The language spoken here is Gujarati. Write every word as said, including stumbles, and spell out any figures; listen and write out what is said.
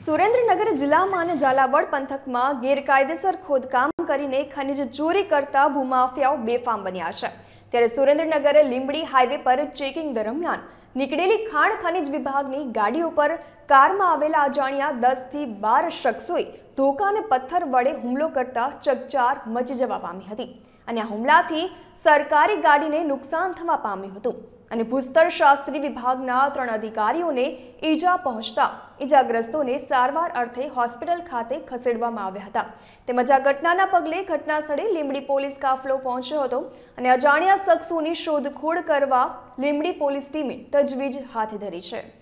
સુરેન્દ્રનગર જિલ્લામાં અને ઝાલાવાડ પંથકમાં ગેરકાયદેસર ખોદકામ કરીને ખનિજ ચોરી કરતા ભૂમાફિયાઓ બેફામ બન્યા છે। ત્યારે સુરેન્દ્રનગર લીંબડી હાઈવે પર ચેકિંગ દરમિયાન નીકળેલી ખાણ ખનિજ વિભાગની ગાડી ઉપર કારમાં આવેલા અજાણ્યા દસ થી બાર શખ્સોએ ધોકા અને પથ્થર વડે હુમલો કરતા ચકચાર મચી જવા પામી હતી અને આ હુમલાથી સરકારી ગાડીને નુકસાન થવા પામ્યું હતું અને ભૂસ્તર શાસ્ત્રી વિભાગના ત્રણ અધિકારીઓને ઈજા પહોંચતા ઈજાગ્રસ્તોને સારવાર અર્થે હોસ્પિટલ ખાતે ખસેડવામાં આવ્યા હતા। તેમજ આ ઘટનાના પગલે ઘટના સ્થળે લીંબડી પોલીસ કાફલો પહોંચ્યો હતો અને અજાણ્યા શખ્સોની શોધખોળ કરવા લીંબડી પોલીસ ટીમે તજવીજ હાથ ધરી છે।